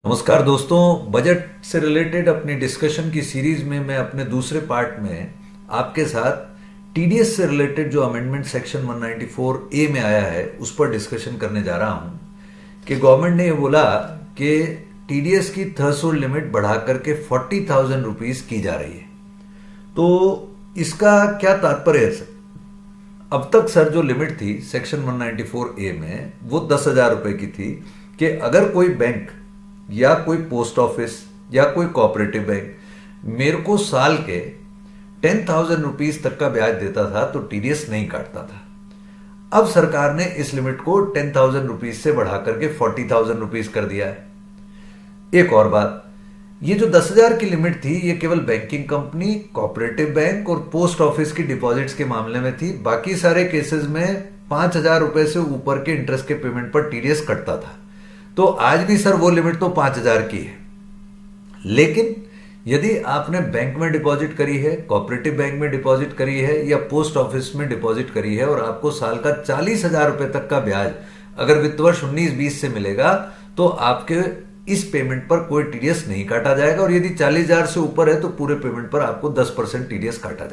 नमस्कार दोस्तों, बजट से रिलेटेड अपनी डिस्कशन की सीरीज में मैं अपने दूसरे पार्ट में आपके साथ टीडीएस से रिलेटेड जो अमेंडमेंट सेक्शन 194 ए में आया है उस पर डिस्कशन करने जा रहा हूं कि गवर्नमेंट ने ये बोला कि टीडीएस की थ्रेशोल्ड लिमिट बढ़ा करके 40,000 रुपीज की जा रही है। तो इसका क्या तात्पर्य है सर? अब तक सर जो लिमिट थी सेक्शन 194 ए में वो 10,000 रुपए की थी कि अगर कोई बैंक या कोई पोस्ट ऑफिस या कोई कोऑपरेटिव बैंक मेरे को साल के 10,000 रुपीज तक का ब्याज देता था तो टीडीएस नहीं काटता था। अब सरकार ने इस लिमिट को 10,000 रुपीज से बढ़ा करके 40,000 रुपीज कर दिया है। एक और बात, ये जो 10,000 की लिमिट थी ये केवल बैंकिंग कंपनी, कोऑपरेटिव बैंक और पोस्ट ऑफिस की डिपॉजिट्स के मामले में थी। बाकी सारे केसेस में 5,000 रुपए से ऊपर के इंटरेस्ट के पेमेंट पर टीडीएस कटता था। तो आज भी सर वो लिमिट तो 5,000 की है, लेकिन यदि आपने बैंक में डिपॉजिट करी है, कोऑपरेटिव बैंक में डिपॉजिट करी है या पोस्ट ऑफिस में डिपॉजिट करी है और आपको साल का 40,000 रुपए तक का ब्याज अगर वित्त वर्ष 19-20 से मिलेगा तो आपके इस पेमेंट पर कोई टीडीएस नहीं काटा जाएगा, और यदि 40,000 से ऊपर है तो पूरे पेमेंट पर आपको 10% टीडीएस काटा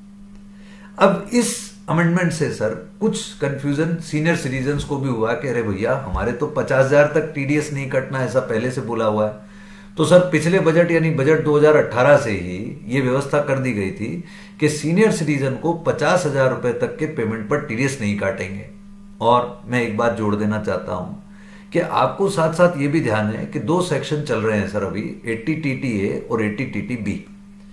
जाएगा। अब इस अमेंडमेंट से सर कुछ कंफ्यूजन सीनियर सिटीजन्स को भी हुआ कि अरे भैया हमारे तो 50,000 तक टीडीएस नहीं कटना, ऐसा पहले से बोला हुआ है। तो सर पिछले बजट यानी बजट 2018 से ही ये व्यवस्था कर दी गई थी कि सीनियर सिटीजन को 50,000 रुपए तक के पेमेंट पर टीडीएस नहीं काटेंगे। और मैं एक बात जोड़ देना चाहता हूं कि आपको साथ साथ ये भी ध्यान है कि दो सेक्शन चल रहे हैं सर अभी, 80 टीटीए और 80 टीटीबी।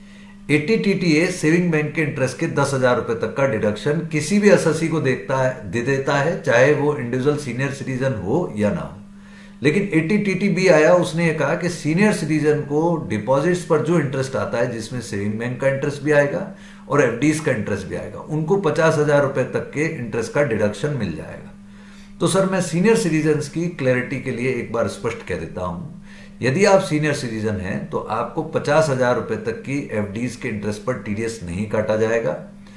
80 टीटीए सेविंग बैंक के इंटरेस्ट के 10,000 रुपए तक का डिडक्शन किसी भी एसएससी को दे देता है, चाहे वो इंडिविजुअल सीनियर सिटीजन हो या ना हो। लेकिन 80 टीटीबी आया, उसने ये कहा कि सीनियर सिटीजन को डिपॉजिट्स पर जो इंटरेस्ट आता है, जिसमें सेविंग बैंक का इंटरेस्ट भी आएगा और एफडीज का इंटरेस्ट भी आएगा, उनको 50,000 रुपए तक के इंटरेस्ट का डिडक्शन मिल जाएगा। तो सर मैं सीनियर सिटीजन्स की क्लैरिटी के लिए एक बार स्पष्ट कह देता हूं, यदि आप सीनियर सिटीजन हैं तो आपको 50,000 रुपए तक की एफडीज के इंटरेस्ट पर टीडीएस नहीं काटा जाएगा।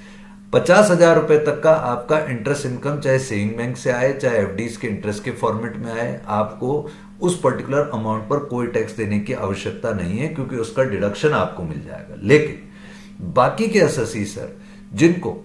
50,000 रुपए तक का आपका इंटरेस्ट इनकम चाहे सेविंग बैंक से आए चाहे एफडीज के इंटरेस्ट के फॉर्मेट में आए, आपको उस पर्टिकुलर अमाउंट पर कोई टैक्स देने की आवश्यकता नहीं है, क्योंकि उसका डिडक्शन आपको मिल जाएगा। लेकिन बाकी के एसएससी सर जिनको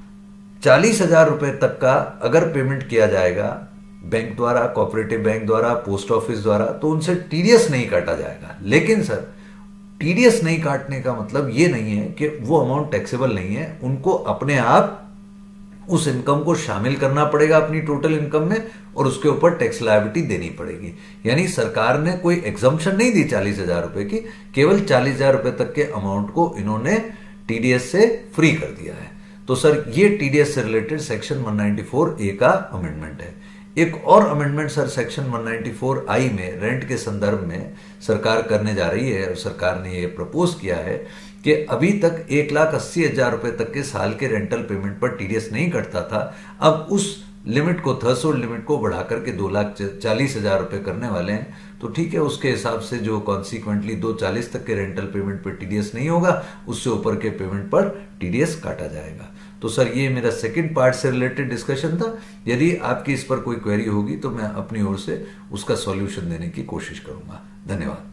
40,000 रुपए तक का अगर पेमेंट किया जाएगा बैंक द्वारा, कोऑपरेटिव बैंक द्वारा, पोस्ट ऑफिस द्वारा, तो उनसे टीडीएस नहीं काटा जाएगा। लेकिन सर टीडीएस नहीं काटने का मतलब ये नहीं है कि वो अमाउंट टैक्सेबल नहीं है, उनको अपने आप उस इनकम को शामिल करना पड़ेगा अपनी टोटल इनकम में और उसके ऊपर टैक्स लायबिलिटी देनी पड़ेगी। यानी सरकार ने कोई एग्जम्पशन नहीं दी 40,000 रुपए की, केवल 40,000 रुपए तक के अमाउंट को इन्होंने टीडीएस से फ्री कर दिया है। तो सर ये टीडीएस से रिलेटेड सेक्शन 194 ए का अमेंडमेंट है। एक और अमेंडमेंट सर सेक्शन 194 आई में रेंट के संदर्भ में सरकार करने जा रही है, और सरकार ने ये प्रपोज किया है कि अभी तक 1,80,000 रुपए तक के साल के रेंटल पेमेंट पर टीडीएस नहीं कटता था। अब उस लिमिट को, थ्रेशोल्ड लिमिट को बढ़ा करके 2,40,000 रुपए करने वाले हैं। तो ठीक है, उसके हिसाब से जो कॉन्सिक्वेंटली 2,40 तक के रेंटल पेमेंट पर टीडीएस नहीं होगा, उससे ऊपर के पेमेंट पर टीडीएस काटा जाएगा। तो सर ये मेरा सेकंड पार्ट से रिलेटेड डिस्कशन था। यदि आपकी इस पर कोई क्वेरी होगी तो मैं अपनी ओर से उसका सॉल्यूशन देने की कोशिश करूंगा। धन्यवाद।